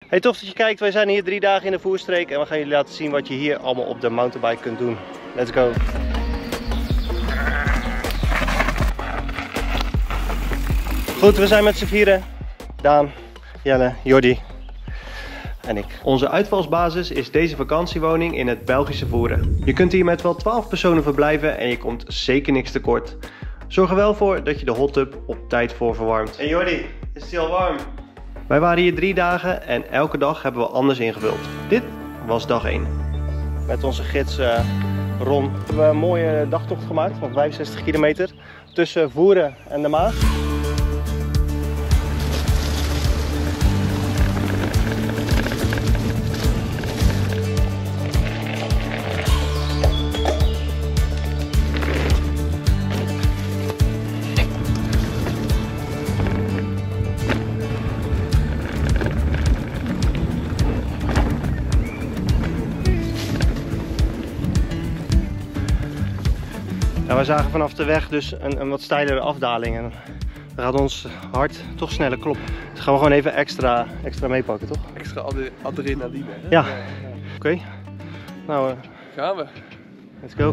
Hey, tof dat je kijkt. Wij zijn hier 3 dagen in de voerstreek en we gaan jullie laten zien wat je hier allemaal op de mountainbike kunt doen. Let's go! Goed, we zijn met z'n vieren. Daan, Jelle, Jordi en ik. Onze uitvalsbasis is deze vakantiewoning in het Belgische Voeren. Je kunt hier met wel 12 personen verblijven en je komt zeker niks tekort. Zorg er wel voor dat je de hot tub op tijd voorverwarmt. Hey Jordi, is het hier al warm? Wij waren hier 3 dagen en elke dag hebben we anders ingevuld. Dit was dag 1. Met onze gids Ron hebben we een mooie dagtocht gemaakt van 65 kilometer tussen Voeren en de Maas. Ja, we zagen vanaf de weg dus een wat steilere afdaling en dan gaat ons hart toch sneller kloppen. Dus gaan we gewoon even extra meepakken, toch? Extra adrenaline. Hè? Ja. Oké. Nou, gaan we. Let's go.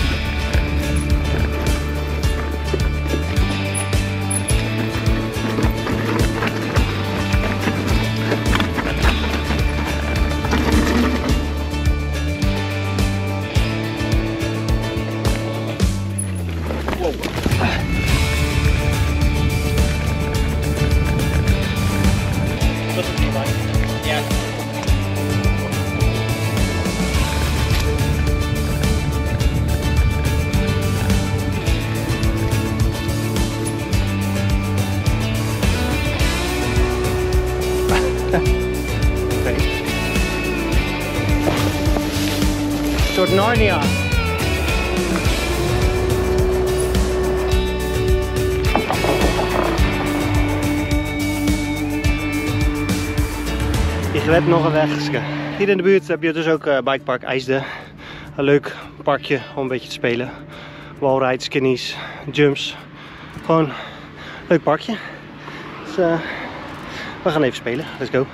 Een soort Narnia. Je gewet nog een weg. Hier in de buurt heb je dus ook bikepark IJsden. Een leuk parkje om een beetje te spelen. Wallrides, skinnies, jumps. Gewoon een leuk parkje. Dus we gaan even spelen. Let's go.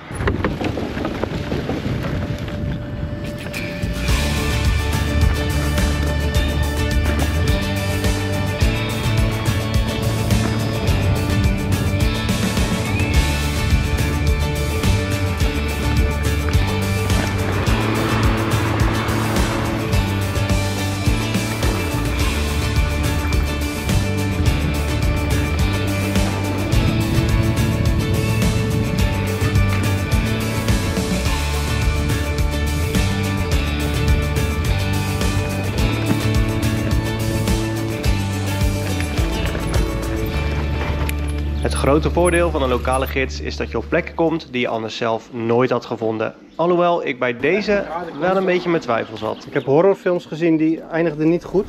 Het grote voordeel van een lokale gids is dat je op plekken komt die je anders zelf nooit had gevonden. Alhoewel ik bij deze wel een beetje met twijfels had. Ik heb horrorfilms gezien die eindigden niet goed.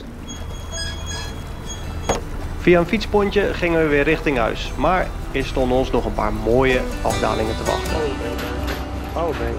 Via een fietspontje gingen we weer richting huis. Maar er stonden ons nog een paar mooie afdalingen te wachten. Oh, baby.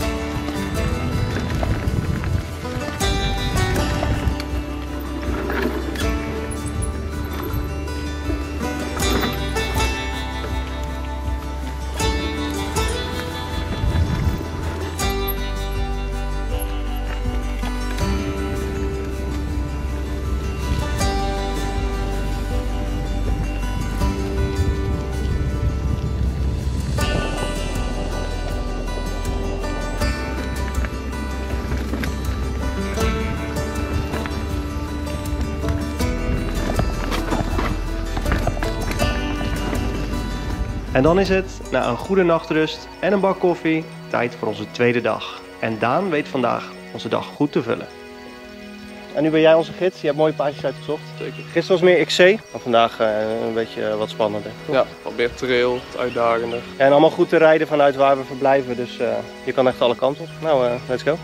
En dan is het, na een goede nachtrust en een bak koffie, tijd voor onze tweede dag. En Daan weet vandaag onze dag goed te vullen. En nu ben jij onze gids, je hebt mooie paadjes uitgezocht. Zeker. Gisteren was meer XC, maar vandaag een beetje wat spannender. Ja, wat meer trail, wat uitdagender. Ja, en allemaal goed te rijden vanuit waar we verblijven, dus je kan echt alle kanten op. Nou, let's go.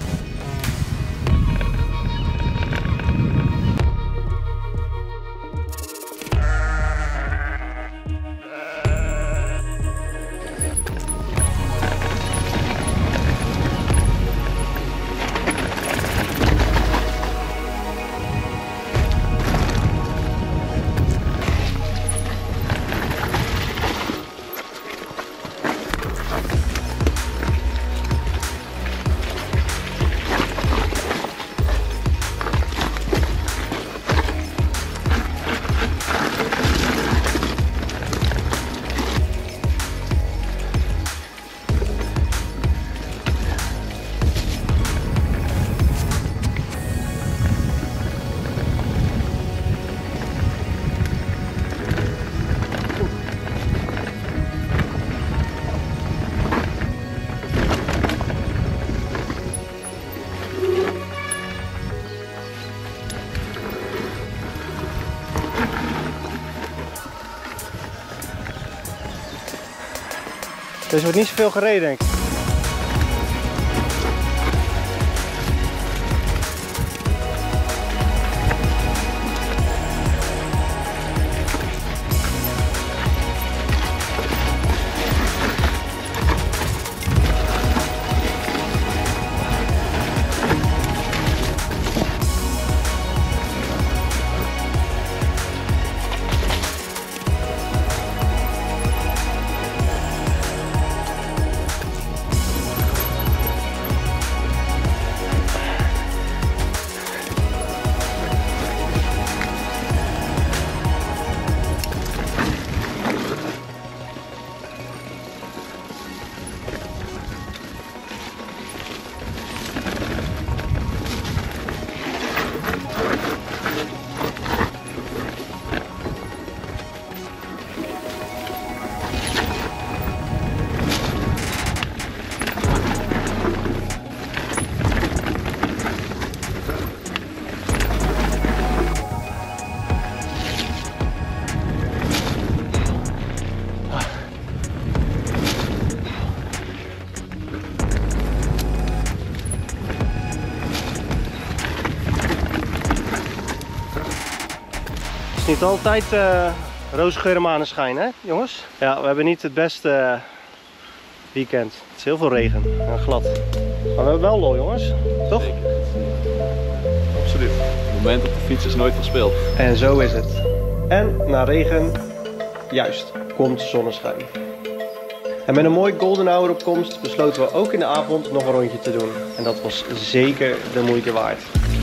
Deze wordt niet zoveel gereden, denk ik. Het is niet altijd roze geur en maneschijn, hè jongens? Ja, we hebben niet het beste weekend. Het is heel veel regen en glad. Maar we hebben wel lol, jongens. Toch? Zeker. Absoluut. Het moment op de fiets is nooit verspild. En zo is het. En na regen, juist, komt zonneschijn. En met een mooi golden hour op komst besloten we ook in de avond nog een rondje te doen. En dat was zeker de moeite waard.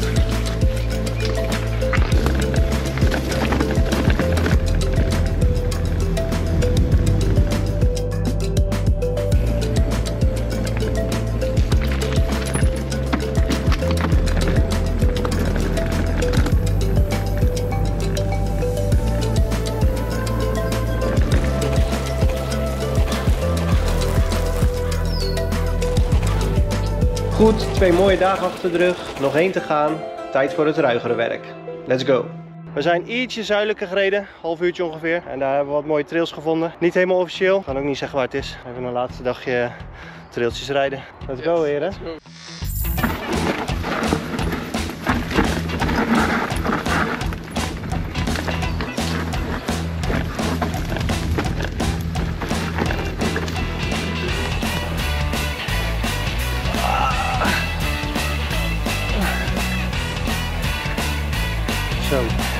Goed, 2 mooie dagen achter de rug, nog 1 te gaan. Tijd voor het ruigere werk. Let's go! We zijn ietsje zuidelijker gereden, half uurtje ongeveer. En daar hebben we wat mooie trails gevonden. Niet helemaal officieel, ik kan ook niet zeggen waar het is. Even een laatste dagje trailtjes rijden. Let's go, heren! Let's go. Zo.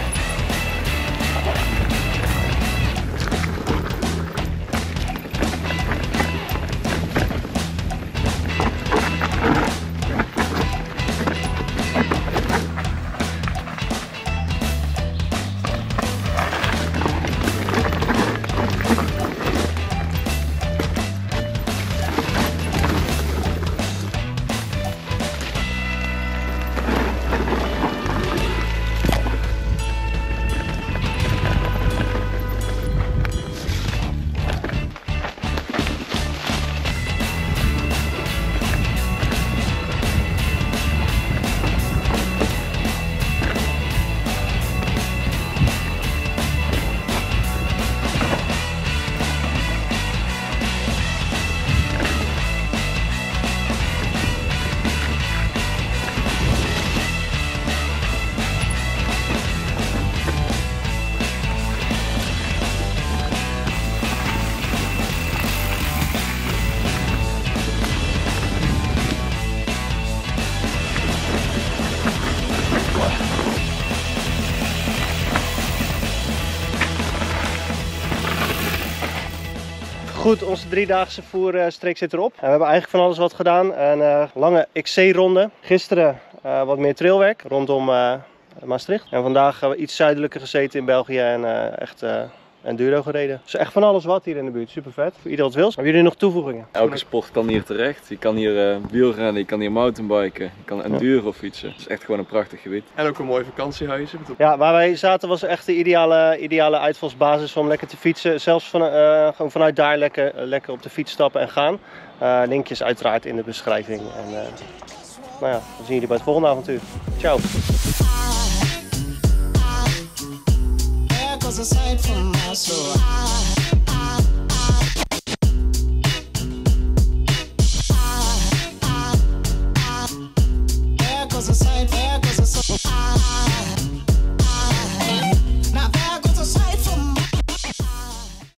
Goed, onze 3-daagse voerstreek zit erop. En we hebben eigenlijk van alles wat gedaan. Een lange XC-ronde. Gisteren wat meer trailwerk rondom Maastricht. En vandaag iets zuidelijker gezeten in België en echt enduro gereden. Dus echt van alles wat hier in de buurt. Super vet. Voor ieder wat wil. Hebben jullie nog toevoegingen? Elke sport kan hier terecht. Je kan hier wielrennen, je kan hier mountainbiken, je kan enduro fietsen. Het is echt gewoon een prachtig gebied. En ook een mooi vakantiehuis. Ja, waar wij zaten was echt de ideale uitvalsbasis om lekker te fietsen. Zelfs gewoon vanuit daar lekker op de fiets stappen en gaan. Linkjes uiteraard in de beschrijving. En nou ja, dan zien jullie bij het volgende avontuur. Ciao! Aside from my soul.